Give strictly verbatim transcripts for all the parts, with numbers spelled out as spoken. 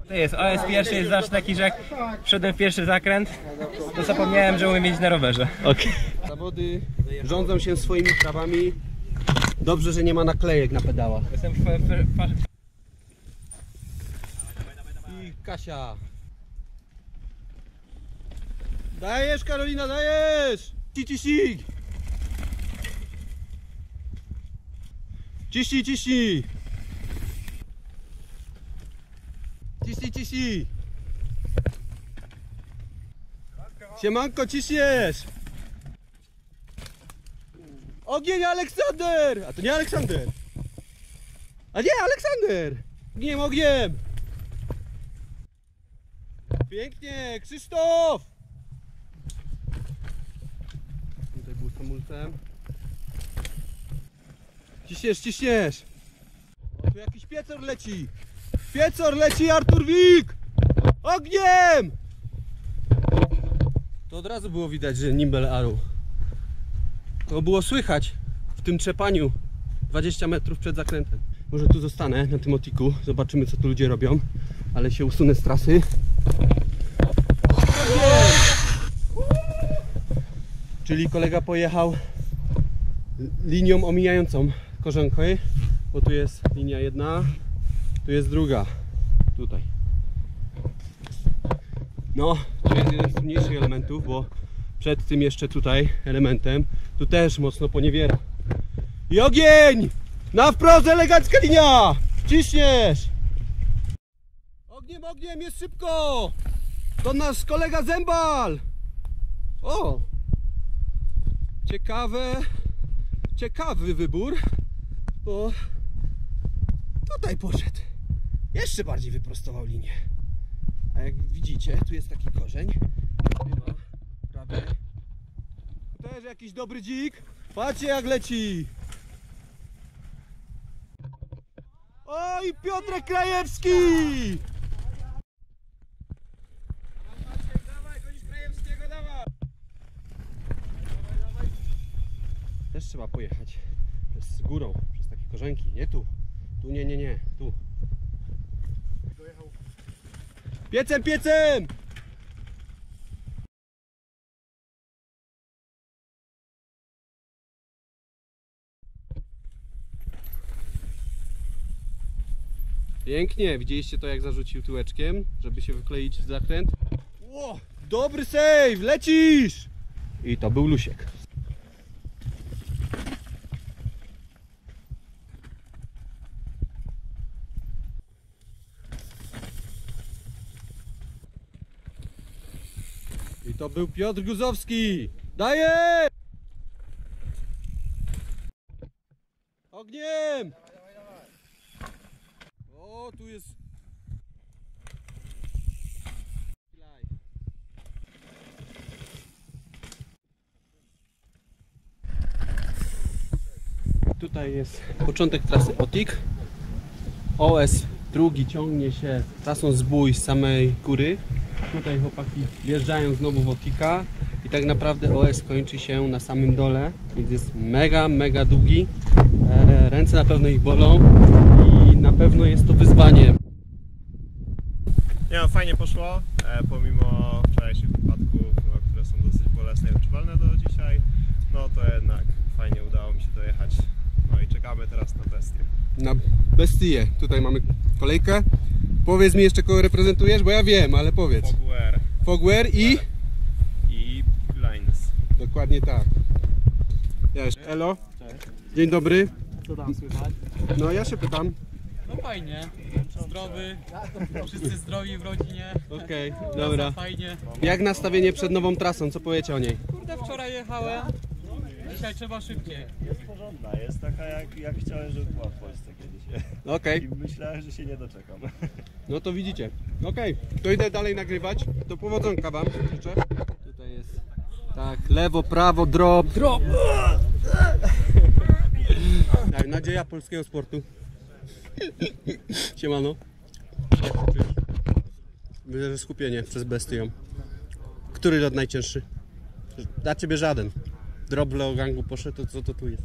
To jest O S pierwszy, jest zawsze taki, że jak wszedłem w pierwszy zakręt, to zapomniałem, że umiem jeździć na rowerze. Okay. Zawody rządzą się swoimi prawami. Dobrze, że nie ma naklejek na pedałach. Jestem w, w, w... I Kasia. Dajesz, Karolina, dajesz! Ciśnij! Ciśnij, ciśnij! Ciśnij, ciśnij! Siemanko, ciśniesz! Ogień, Aleksander! A to nie Aleksander! A nie, Aleksander! Ogniem, ogniem! Pięknie, Krzysztof! Tutaj był hamulcem. Ciśniesz, ciśniesz! O, tu jakiś piecor leci! Piecor leci, Artur Wik! Ogniem! To od razu było widać, że Nimble Arrow. To było słychać w tym trzepaniu dwadzieścia metrów przed zakrętem. Może tu zostanę na tym otiku, zobaczymy co tu ludzie robią, ale się usunę z trasy. Czyli kolega pojechał linią omijającą korzonkę, bo tu jest linia jedna, tu jest druga, tutaj. No, to jest jeden z trudniejszych elementów, bo przed tym jeszcze tutaj elementem, tu też mocno poniewiera. I ogień! Na wprost elegancka linia! Ciśniesz! Ogniem, ogniem, jest szybko! To nasz kolega Zembal! O! Ciekawe, ciekawy wybór, bo tutaj poszedł. Jeszcze bardziej wyprostował linię. A jak widzicie, tu jest taki korzeń. Tutaj ma prawie. Tu też jakiś dobry dzik. Patrzcie jak leci. Oj, Piotrek Krajewski! Też trzeba pojechać z górą, przez takie korzenki, nie tu. Tu nie, nie, nie, tu. Piecem, piecem! Pięknie, widzieliście to jak zarzucił tyłeczkiem, żeby się wykleić w zakręt. Ło, dobry save, lecisz! I to był Lusiek. I to był Piotr Guzowski. Daję! Ogniem! O, tu jest... Tutaj jest początek trasy Otik. O S drugi ciągnie się trasą Zbój z samej góry. Tutaj chłopaki wjeżdżają znowu w Otika i tak naprawdę O S kończy się na samym dole, więc jest mega, mega długi. E, ręce na pewno ich bolą i na pewno jest to wyzwanie. Nie no, fajnie poszło, e, pomimo wczorajszych wypadków, no, które są dosyć bolesne i odczuwalne do dzisiaj, no to jednak fajnie udało mi się dojechać. No i czekamy teraz na bestię. Na bestię. Tutaj mamy kolejkę. Powiedz mi jeszcze kogo reprezentujesz, bo ja wiem, ale powiedz. Fogware. Fogware i? I Lines. Dokładnie tak. Cześć. Elo. Cześć. Dzień dobry. Co tam słychać? No ja się pytam. No fajnie, zdrowy, wszyscy zdrowi w rodzinie. Okej, okay, dobra. Fajnie. Jak nastawienie przed nową trasą, co powiecie o niej? Kurde, wczoraj jechałem, dzisiaj trzeba szybciej. Jest porządna, jest taka jak, jak chciałem, żeby była w Polsce kiedyś. Okej. I myślałem, że się nie doczekam. No to widzicie. Okej, okay. To idę dalej nagrywać. To powodzonka wam życzę. Tutaj jest tak, lewo, prawo, drop. Drop! Tak, nadzieja polskiego sportu. Siemano. Myślę, że skupienie przez bestię. Który lot najcięższy? Dla ciebie żaden. Drop w Leogangu poszedł, to co to tu jest?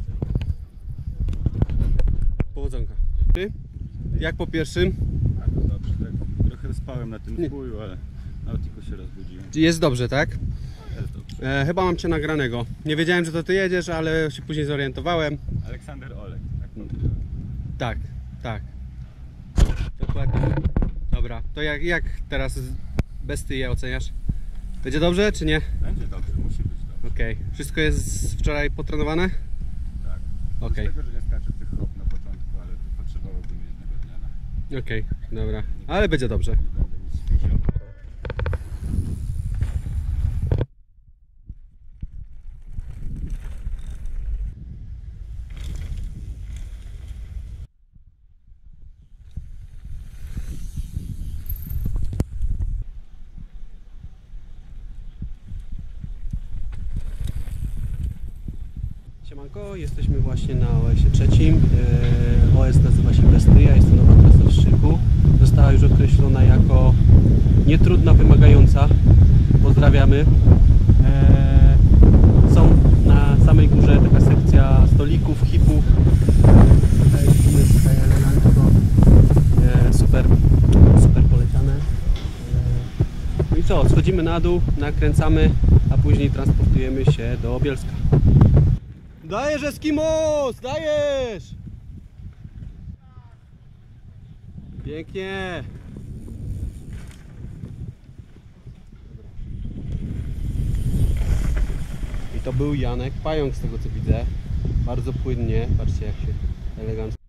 Powodzonka. Ty? Jak po pierwszym? Dobrze, tak trochę spałem na tym zbóju, ale na Otiku się rozbudziłem. Jest dobrze, tak? Jest dobrze. E, chyba mam cię nagranego. Nie wiedziałem, że to ty jedziesz, ale się później zorientowałem. Aleksander Olek. Tak, Tak. tak. Dokładnie. Dobra, to jak, jak teraz Bestyję oceniasz? Będzie dobrze, czy nie? Będzie dobrze, musi być dobrze. Okej. Okay. Wszystko jest wczoraj potrenowane? Tak. Okej. Z tego, że nie skaczę tych hop na początku, ale to potrzebowałoby mi jednego dnia na... Okej, okay, dobra. Ale będzie dobrze. Nie będę nic śpiesiował. Siemanko, jesteśmy właśnie na O S-ie trzecim. O S nazywa się Bestyja, jest to nowa trasa w Szczyku. Została już określona jako nietrudna, wymagająca. Pozdrawiamy. Są na samej górze taka sekcja stolików, hipów. Tutaj jest elegancko. Super, super poleciane. No i co, schodzimy na dół, nakręcamy, a później transportujemy się do Bielska. Dajesz, Eskimos! Dajesz! Pięknie! I to był Janek Pająk, z tego co widzę. Bardzo płynnie, patrzcie jak się elegancko.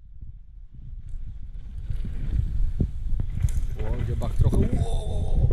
O, dziobach trochę. Ło!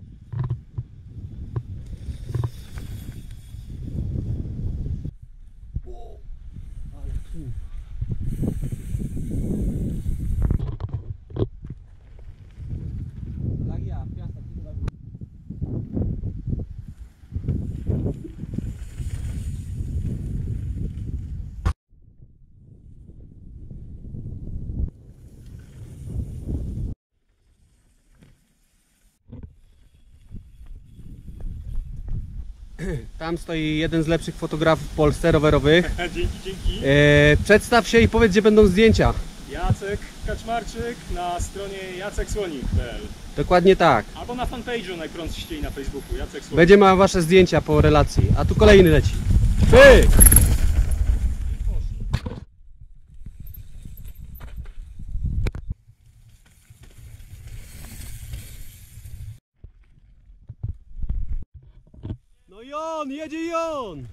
Tam stoi jeden z lepszych fotografów w Polsce rowerowych. Dzięki, dzięki. E, przedstaw się i powiedz, gdzie będą zdjęcia. Jacek Kaczmarczyk na stronie jacek słonik kropka p l. Dokładnie tak. Albo na fanpage'u najprostej na Facebooku, Jacek Słonik. Będzie ma wasze zdjęcia po relacji. A tu kolejny leci. Pyk! No i on, jedzie i on!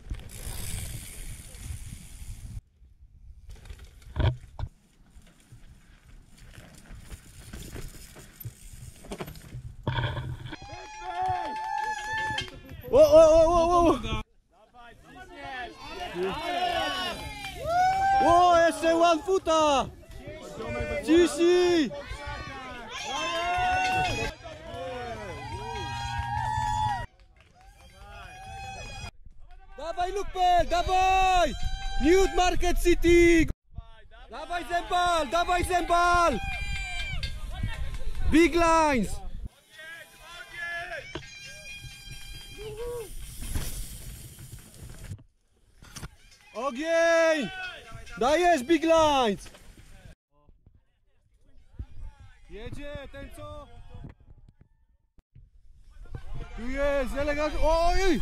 O, o, o, o, o! O, jeszcze one foota! Ciśnij! Dawaj Lukpel, dawaj! New Market City! Dawaj Zembal, dawaj Zembal! Big lines! Ogień! Dajesz Big lines! Jedzie ten co? Tu jest elegancko. Oj!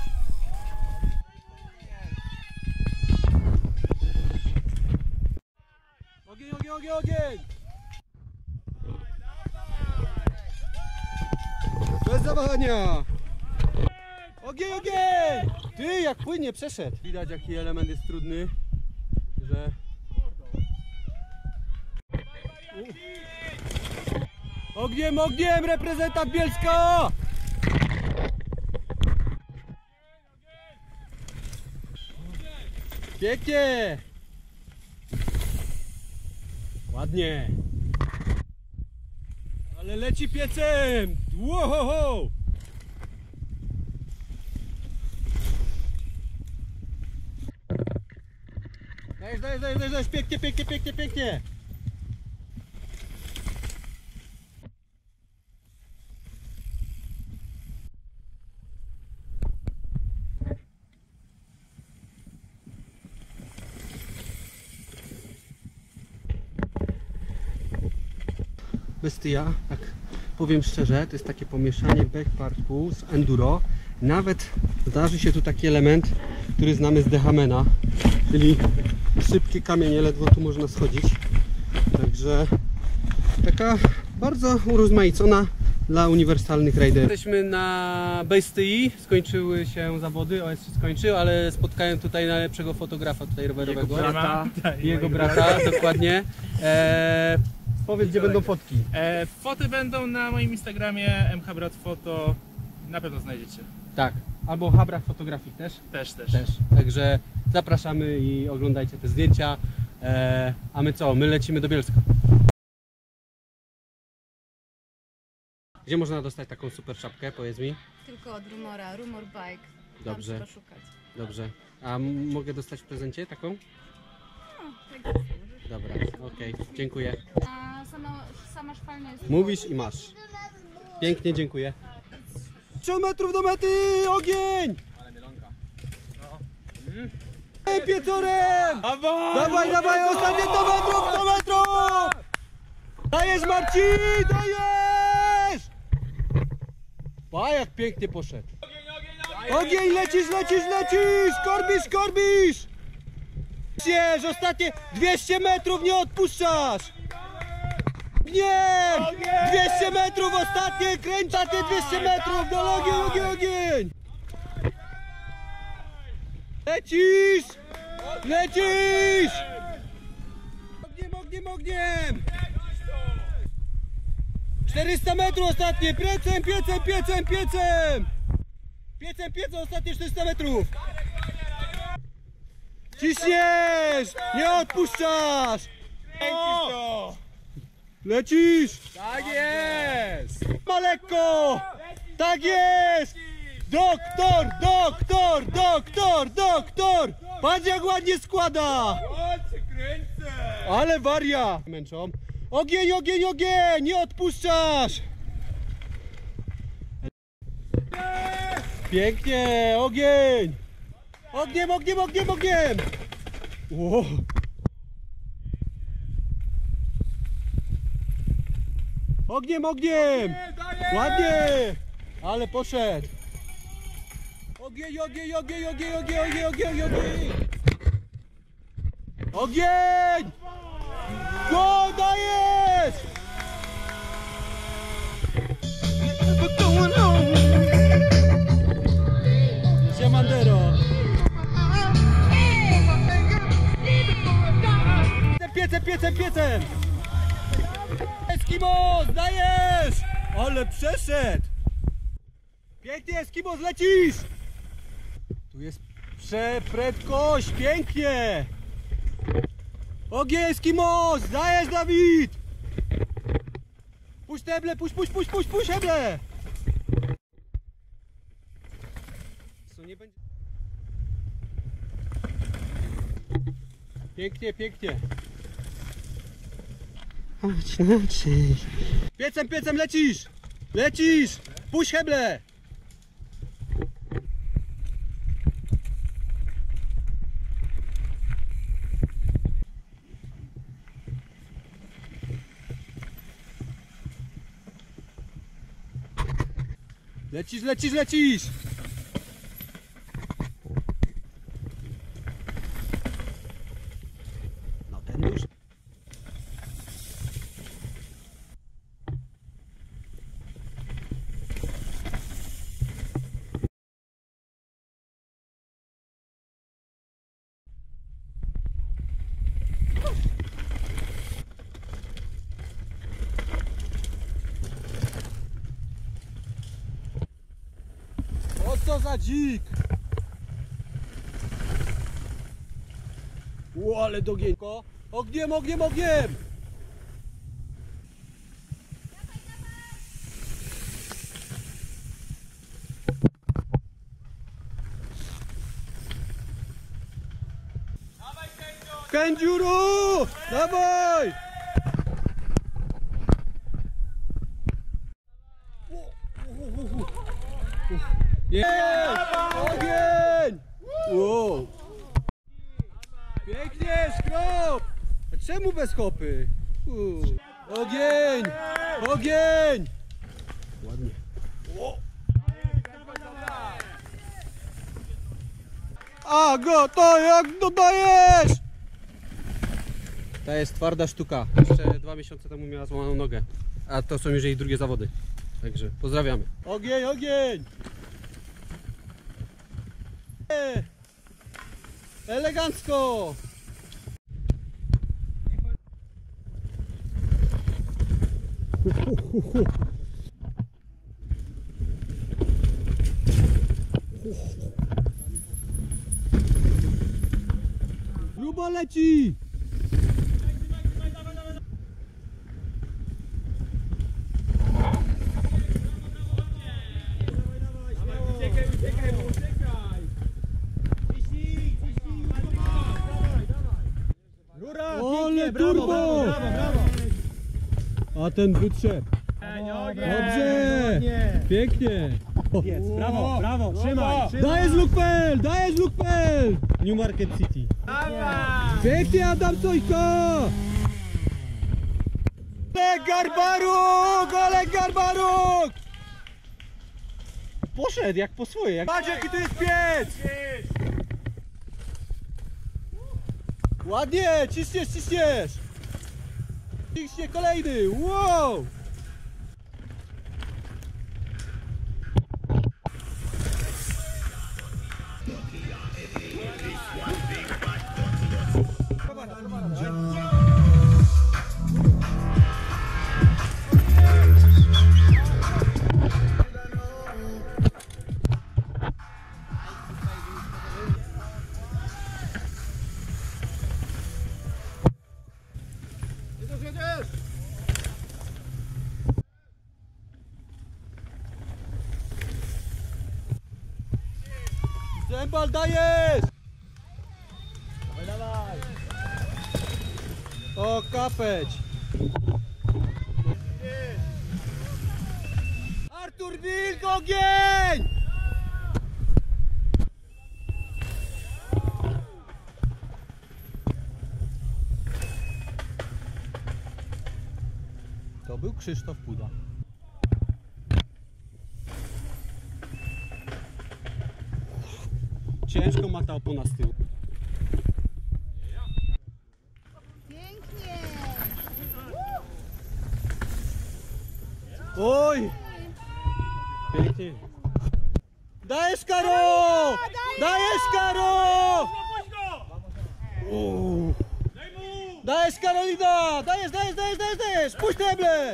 Ogień, ogień, ogień, ogień! Bez zawahania! Ogień, ogień! Ty, jak płynnie przeszedł! Widać, jaki element jest trudny, że... Ogniem, ogniem, reprezentant Bielska! Pięknie! Ładnie! Ale leci piecem! Łohoho! Dajesz, dajesz, dajesz, dajesz, pięknie, pięknie, pięknie, pięknie! Bestyja, tak powiem szczerze, to jest takie pomieszanie backparku z enduro. Nawet zdarzy się tu taki element, który znamy z Dehamena, czyli szybkie kamienie, ledwo tu można schodzić. Także taka bardzo urozmaicona dla uniwersalnych riderów. Jesteśmy na Base T I, skończyły się zawody, O S się skończył, ale spotkałem tutaj najlepszego fotografa tutaj rowerowego. Jego brata. I jego brata, dokładnie. Eee, powiedz, gdzie będą fotki. E, foty będą na moim Instagramie M H Brat Foto. Na pewno znajdziecie. Tak, albo Habrak Fotografii też. Też, też. Też. Także zapraszamy i oglądajcie te zdjęcia. Eee, a my co? My lecimy do Bielska. Gdzie można dostać taką super czapkę? Powiedz mi. Tylko od Rumora, Rumor Bike. Tam Dobrze. trzeba szukać. Dobrze. A m- mogę dostać w prezencie taką? No, tak jest. Dobra, okej, dziękuję. A sama, sama szwalnia jest... Mówisz i masz. Pięknie, dziękuję. trzy metrów do mety! Ogień! Ale mielonka. Ej, piecorem! Dawaj, dawaj, ostatnie sto metrów, sto metrów! Dajesz, Marcin, dajesz! Pa, jak pięknie poszedł. Ogień, lecisz, lecisz, lecisz! Korbisz, korbisz! Jeż, ostatnie dwieście metrów, nie odpuszczasz! Nie! dwieście metrów, ostatnie, kręć te dwieście metrów! Do ogień, ogień, ogień! Lecisz! Lecisz! Ogniem, ogniem, ogniem! czterysta metrów ostatnie, piecem, piecem, piecem, piecem! Piecem, piecem, ostatnie czterysta metrów! Ciśniesz! Nie odpuszczasz! Lecisz! Tak jest! Ma lekko! Tak jest! Doktor, doktor, doktor, doktor! Patrz, jak ładnie składa! Ale waria! Męczą. Ogień, ogień, ogień! Nie odpuszczasz! Pięknie! Ogień! Ogniem, ogniem, ogniem, ogniem! Wow. Ogniem, ogniem! Ładnie! Ale poszedł! Ogień, ogień, ogień, ogień, ogień, ogień, ogień, ogień! Ogień! Go, dajesz! Siemandero! Piecem, piecem, piecem! Eskimos, dajesz! Ale przeszedł! Pięknie, Eskimos, lecisz! Tu jest przeprędkość, pięknie! Ogień, Eskimos, dajesz, Dawid! Puść heble, puść, puść, puść, puść, puść heble! Co nie będzie? Pięknie, pięknie! Chodź, chodź. Piecem, piecem lecisz! Lecisz! Puść heble! Lecisz, lecisz, lecisz! No ten duży. O, co za dzik! O, ale dogięko! Ogniem, ogniem, ogniem! Kędziuru! Dawaj! Jest! Ogień! Wow. Pięknie, skrop! A czemu bez hopy? Uh. Ogień! Ogień! A go to jak dodajesz! To jest twarda sztuka. Jeszcze dwa miesiące temu miała złamaną nogę. A to są już jej drugie zawody. Także pozdrawiamy. Ogień, ogień! E, elegancko! Grubo leci! Ole turbo! A ten wytrzep. Dobrze! Pięknie! Jest, brawo, brawo, trzymaj! Dajesz Lukpel! Dajesz Lukpel! New Market City. Pięknie Adam Sojko! Olek Garbaruk! Olek Garbaruk! Poszedł jak po swoje. Jak... Patrz jaki to jest piec! Ładnie! Ciśniesz, ciśniesz! Ciśnie kolejny! Wow! Zembal dajesz! Dawaj, dawaj! O, kapeć! Artur Wilk, ogień! To był Krzysztof Puda. Ciężko ma ta opona z tyłu. Pięknie! Oj! Pięknie. Dajesz Karo! Dajesz Karo! Uuu. Dajesz Karolina! Dajesz, dajesz, dajesz, dajesz, dajesz! Puść teble!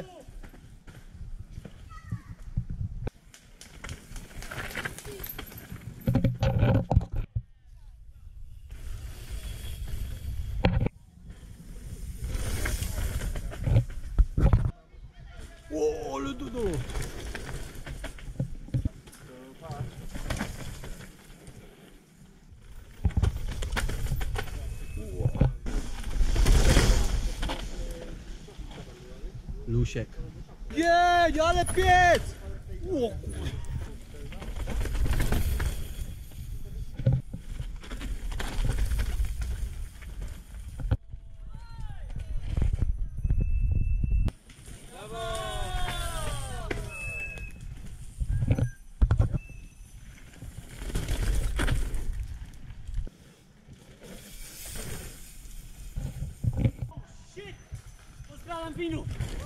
O, ale dudu! Lusiek. Jej, ale piec! O, kur... Pozdrawiam Pinu!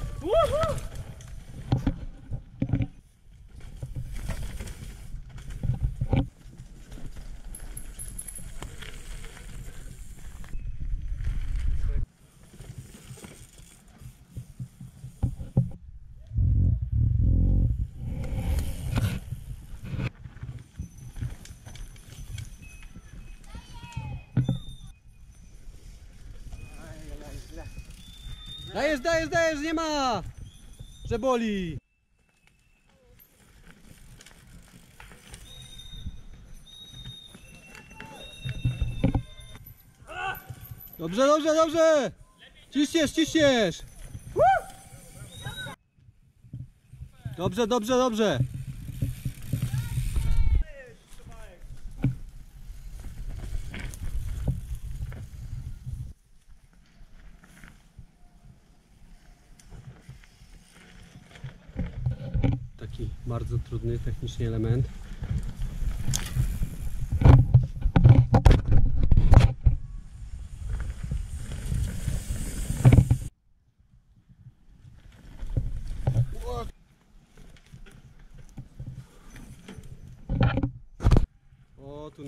Dajesz, dajesz, dajesz, nie ma! Że boli! Dobrze, dobrze, dobrze! Ciśniesz, ciśniesz! Dobrze, dobrze, dobrze! Taki bardzo trudny technicznie element.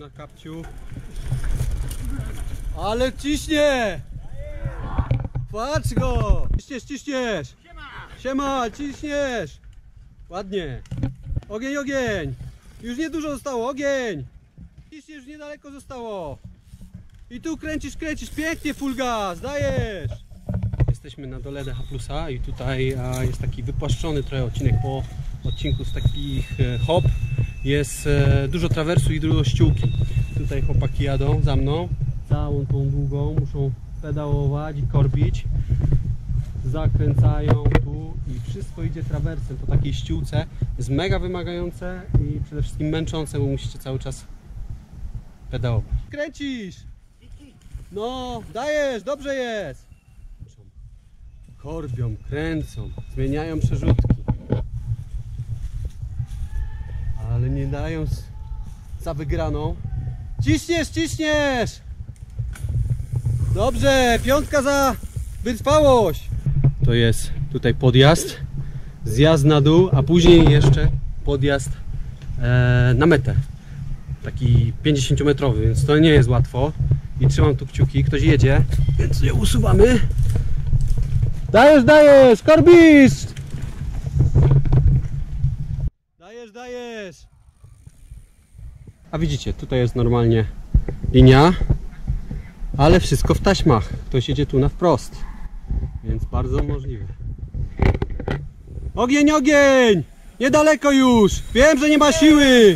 na kapciu. Ale ciśnie! Patrz go! Ciśniesz, ciśniesz! Siema, ciśniesz! Ładnie! Ogień, ogień! Już niedużo zostało, ogień! Ciśniesz, już niedaleko zostało! I tu kręcisz, kręcisz, pięknie, full gas, dajesz! Jesteśmy na dole D H plusa i tutaj a, jest taki wypłaszczony trochę odcinek po odcinku z takich e, hop. Jest e, dużo trawersu i dużo ściółki. Tutaj chłopaki jadą za mną całą tą długą, muszą pedałować i korbić. Zakręcają tu i wszystko idzie trawersem po takiej ściółce. Jest mega wymagające i przede wszystkim męczące, bo musicie cały czas pedałować. Kręcisz! No, dajesz, dobrze jest! Korbią, kręcą, zmieniają przerzutki. Ale nie dają za wygraną. Ciśniesz, ciśniesz! Dobrze, piątka za wytrwałość. To jest tutaj podjazd, zjazd na dół, a później jeszcze podjazd e, na metę. Taki pięćdziesięciometrowy, więc to nie jest łatwo. I trzymam tu kciuki, ktoś jedzie, więc je usuwamy. Dajesz, dajesz, korbisz! Dajesz, dajesz! A widzicie, tutaj jest normalnie linia, ale wszystko w taśmach. Ktoś jedzie tu na wprost, więc bardzo możliwe. Ogień, ogień! Niedaleko już! Wiem, że nie ma siły!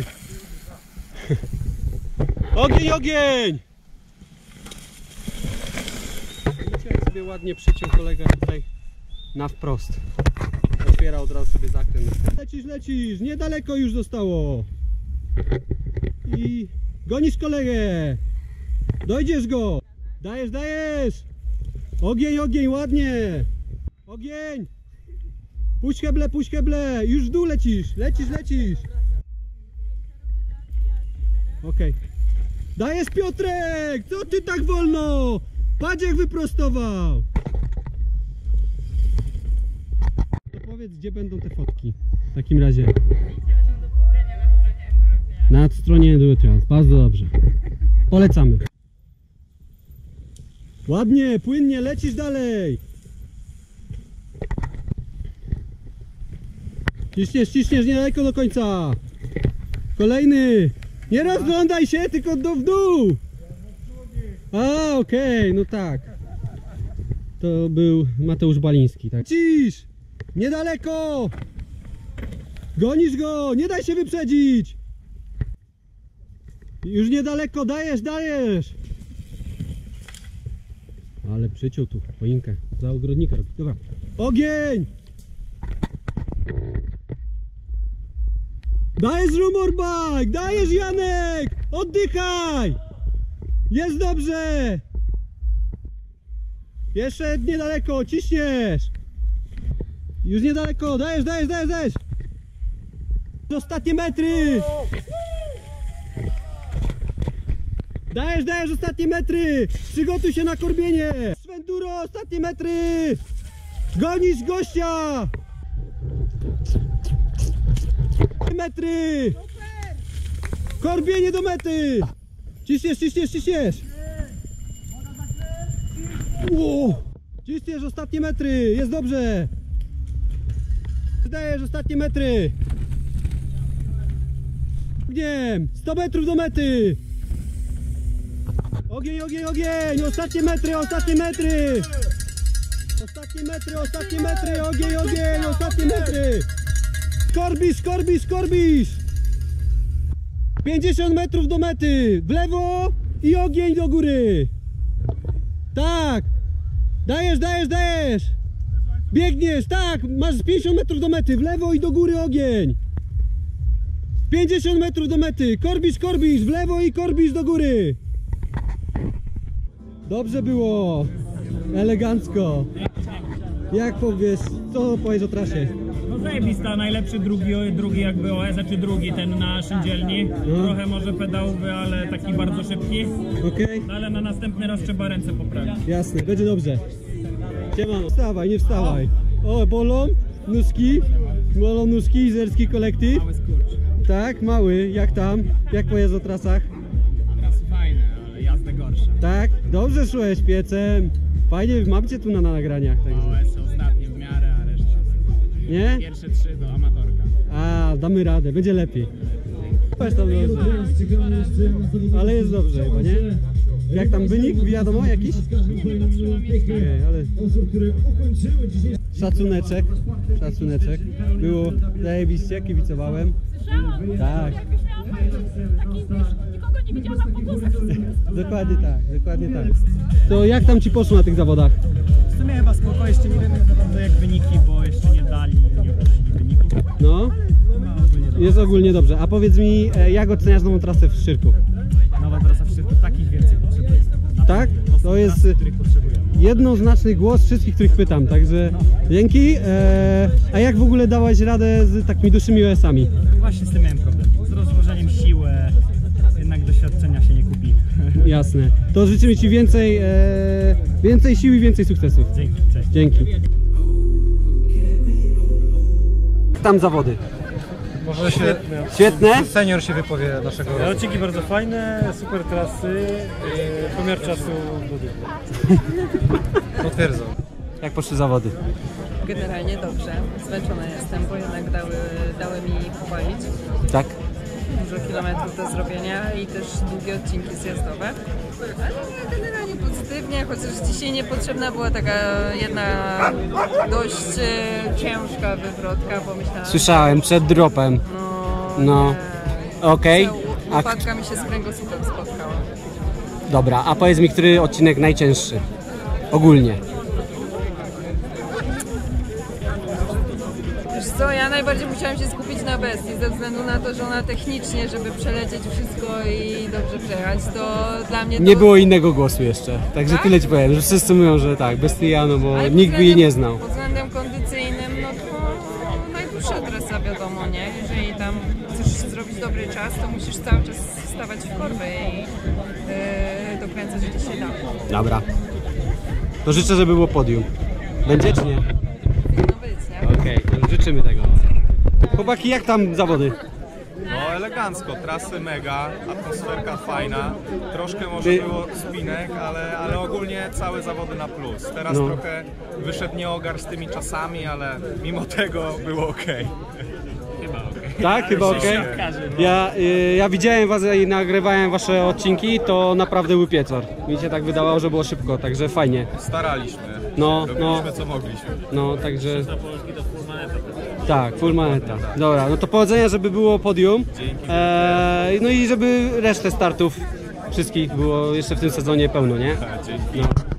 Ogień, ogień! Widzicie, jak sobie ładnie przyciął kolega tutaj na wprost. Otwiera od razu sobie zakręt. Lecisz, lecisz! Niedaleko już zostało! I gonisz kolegę! Dojdziesz go! Dajesz, dajesz! Ogień, ogień, ładnie! Ogień! Puść heble, puść heble! Już w dół lecisz! Lecisz, lecisz! Okej. Okay. Dajesz, Piotrek! Co ty tak wolno? Patrz, jak wyprostował! To powiedz, gdzie będą te fotki w takim razie. Na stronie Enduro. Bardzo dobrze. Polecamy. Ładnie, płynnie, lecisz dalej. Ciśniesz, ciśniesz, niedaleko do końca. Kolejny. Nie rozglądaj się, tylko do w dół. A, okej, okay, no tak. To był Mateusz Baliński, tak. Cisz! Niedaleko! Gonisz go! Nie daj się wyprzedzić! Już niedaleko, dajesz, dajesz! Ale przyciął tu choinkę. Za ogrodnika robi. Dobra. Ogień! Dajesz, Rumorbike! Dajesz, Janek! Oddychaj! Jest dobrze! Jeszcze niedaleko, ciśniesz! Już niedaleko, dajesz, dajesz, dajesz, dajesz! Ostatnie metry! Dajesz, dajesz, ostatnie metry! Przygotuj się na korbienie! Enduro, ostatnie metry! Gonisz gościa! Metry! Korbienie do mety! Ciśniesz, ciśniesz, ciśniesz! Wow. Ciśniesz, ostatnie metry! Jest dobrze! Dajesz, ostatnie metry! Ogniem! sto metrów do mety! Ogień, ogień, ogień! Ostatnie metry, ostatnie metry! Ostatnie metry, ostatnie metry! Ogień, ogień! Ostatnie metry! Korbisz, korbisz, korbisz! pięćdziesiąt metrów do mety! W lewo i ogień do góry! Tak! Dajesz, dajesz, dajesz! Biegniesz, tak! Masz pięćdziesiąt metrów do mety! W lewo i do góry ogień! pięćdziesiąt metrów do mety! Korbisz, korbisz! W lewo i korbisz do góry! Dobrze było! Elegancko! Jak powiesz, co powiesz o trasie? No zajebista, najlepszy drugi, drugi jakby O S, czy drugi ten na szyndzielni. No. Trochę może pedałowy, ale taki bardzo szybki. Okej. Okay. No ale na następny raz trzeba ręce poprawić. Jasne, będzie dobrze. Siemano, wstawaj, nie wstawaj. O, bolą nóżki, bolą nóżki, izerski kolektyw. Mały skurcz. Tak, mały, jak tam? Jak pojeżdża o trasach? Tak? Dobrze szłeś piecem. Fajnie, mam cię tu na, na nagraniach. Także. O S ostatnie w miarę, a reszta Nie? pierwsze trzy to amatorka. A, damy radę, będzie lepiej. Weź tam dobrze. Ale jest dobrze chyba, nie? Jak tam wynik? Wiadomo jakiś? Okej, ale... Szacuneczek, szacuneczek. Było zajebiście, kibicowałem. Tak. Nikogo nie widziałam po głosach. Dokładnie tak, dokładnie tak. To jak tam ci poszło na tych zawodach? W sumie chyba spoko, jeszcze nie wiemy za bardzo jak wyniki, bo jeszcze nie dali, nie określili wyników. No, jest ogólnie dobrze. A powiedz mi, e, jak oceniasz nową trasę w Szczyrku? Nowa trasa w Szczyrku, takich więcej potrzebuje. Tak? To jest Trasy, których potrzebujemy. jednoznaczny głos wszystkich, których pytam, także dzięki. E, a jak w ogóle dałeś radę z takimi dłuższymi O S-ami? Właśnie z tym miałem problem. Z rozłożeniem siły, jednak doświadczenia się nie kupi. Jasne. To życzymy ci więcej, e, więcej sił i więcej sukcesów. Dzięki, cześć. Dzięki. Tam zawody. Może się Świetne? senior się wypowie naszego roku. Odcinki bardzo fajne, super trasy, yy, pomiar czasu do dupy. Potwierdzą. Jak poszły zawody? Generalnie dobrze. Zmęczona jestem, bo jednak dały, dały mi powalić. Tak? Dużo kilometrów do zrobienia i też długie odcinki zjazdowe. Ale generalnie pozytywnie, chociaż dzisiaj niepotrzebna była taka jedna dość e, ciężka wywrotka, bo myślałam... Słyszałem, przed dropem. No... No. Okej. Okay. Łopatka mi się z kręgosłupem spotkała. Dobra, a powiedz mi, który odcinek najcięższy? Ogólnie. Wiesz co, ja najbardziej musiałam się skupić na bestii, ze względu na to, że ona technicznie, żeby przelecieć wszystko i dobrze przejechać, to dla mnie to... Nie było innego głosu jeszcze, także Tak? tyle ci powiem, że wszyscy mówią, że tak, bestia, no bo Ale nikt by jej nie znał. Pod względem kondycyjnym, no to najdłuższa trasa, wiadomo, nie? Jeżeli tam chcesz zrobić dobry czas, to musisz cały czas stawać w korbę i yy, dokręcać, gdzie się da. Dobra. To życzę, żeby było podium. Będzie czy nie? Powinno być, nie? Okej, okay, życzymy tego. Chłopaki, jak tam zawody? No elegancko, trasy mega, atmosferka fajna, troszkę może Ty- było spinek, ale, ale ogólnie całe zawody na plus. Teraz No. trochę wyszedł nieogar z tymi czasami, ale mimo tego było ok. Tak, chyba okej. Ja, y, ja widziałem was i nagrywałem wasze odcinki, to naprawdę był pieczor. Mi się tak wydawało, że było szybko, także fajnie. Staraliśmy, No, robiliśmy no, co mogliśmy. no, także... Tak, full maneta. Dobra, no to powodzenia, żeby było podium. Eee, no i żeby resztę startów wszystkich było jeszcze w tym sezonie pełno, nie? Dzięki. No.